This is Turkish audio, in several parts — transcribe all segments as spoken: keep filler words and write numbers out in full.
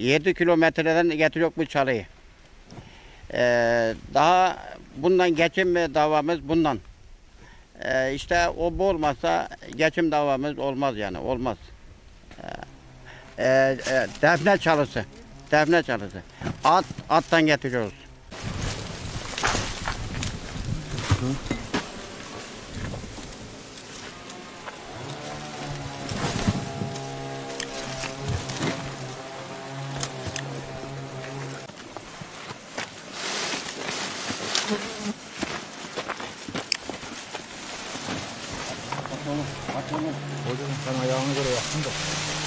yedi kilometreden getiriyor bu çalıyı. Ee, daha bundan geçim davamız bundan. Ee, işte o bu olmazsa geçim davamız olmaz yani olmaz. Ee, e, defne çalısı. Defne çalısı. At, attan getiriyoruz. Hı. Hocam sen ayağına göre yaptın da.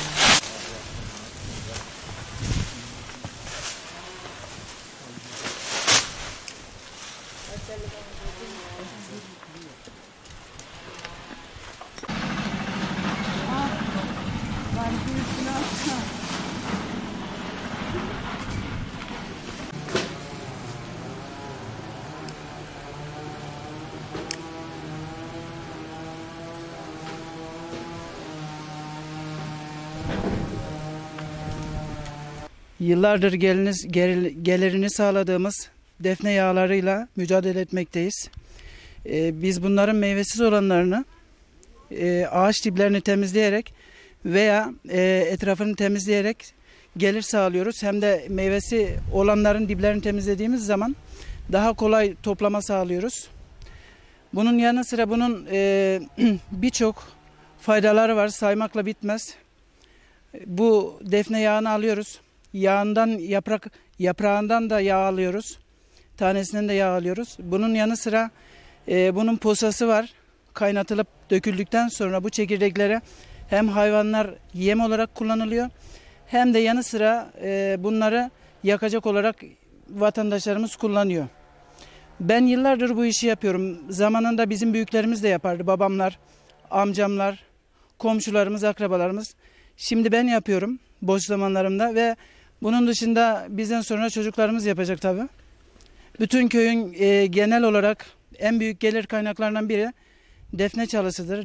Yıllardır geliniz, gel, gelirini sağladığımız defne yağlarıyla mücadele etmekteyiz. Ee, biz bunların meyvesiz olanlarını e, ağaç diplerini temizleyerek veya e, etrafını temizleyerek gelir sağlıyoruz. Hem de meyvesi olanların diplerini temizlediğimiz zaman daha kolay toplama sağlıyoruz. Bunun yanı sıra bunun e, birçok faydaları var, saymakla bitmez. Bu defne yağını alıyoruz. Yağından yaprak yaprağından da yağ alıyoruz. Tanesinden de yağ alıyoruz. Bunun yanı sıra e, bunun posası var. Kaynatılıp döküldükten sonra bu çekirdeklere hem hayvanlar yem olarak kullanılıyor hem de yanı sıra e, bunları yakacak olarak vatandaşlarımız kullanıyor. Ben yıllardır bu işi yapıyorum. Zamanında bizim büyüklerimiz de yapardı. Babamlar, amcamlar, komşularımız, akrabalarımız. Şimdi ben yapıyorum boş zamanlarımda ve bunun dışında bizden sonra çocuklarımız yapacak tabii. Bütün köyün e, genel olarak en büyük gelir kaynaklarından biri defne çalısıdır.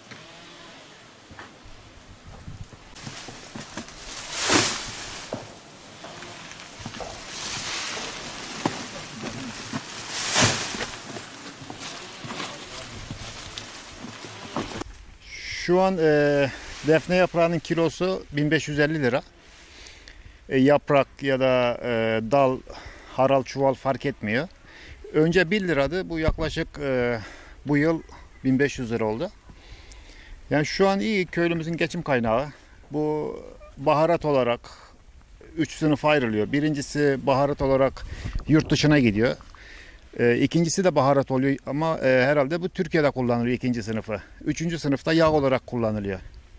Şu an e, defne yaprağının kilosu bin beş yüz elli lira. E, yaprak ya da e, dal, haral, çuval fark etmiyor. Önce bir liradı. Bu yaklaşık e, bu yıl bin beş yüz lira oldu. Yani şu an iyi köylümüzün geçim kaynağı. Bu baharat olarak üç sınıf ayrılıyor. Birincisi baharat olarak yurt dışına gidiyor. E, ikincisi de baharat oluyor ama e, herhalde bu Türkiye'de kullanılıyor ikinci sınıfı. Üçüncü sınıfta yağ olarak kullanılıyor.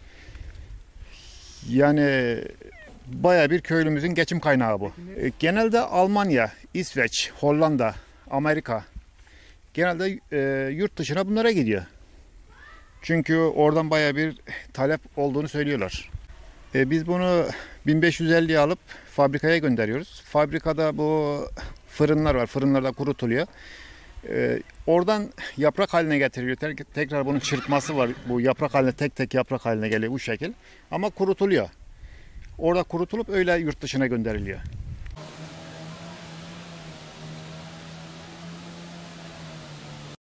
Yani bayağı bir köylümüzün geçim kaynağı bu. E, genelde Almanya, İsveç, Hollanda, Amerika genelde e, yurt dışına bunlara gidiyor. Çünkü oradan bayağı bir talep olduğunu söylüyorlar. E, biz bunu bin beş yüz elliye alıp fabrikaya gönderiyoruz. Fabrikada bu fırınlar var. Fırınlarda kurutuluyor. Ee, oradan yaprak haline getiriliyor. Tekrar bunun çırpması var. Bu yaprak haline tek tek yaprak haline geliyor bu şekil. Ama kurutuluyor. Orada kurutulup öyle yurt dışına gönderiliyor.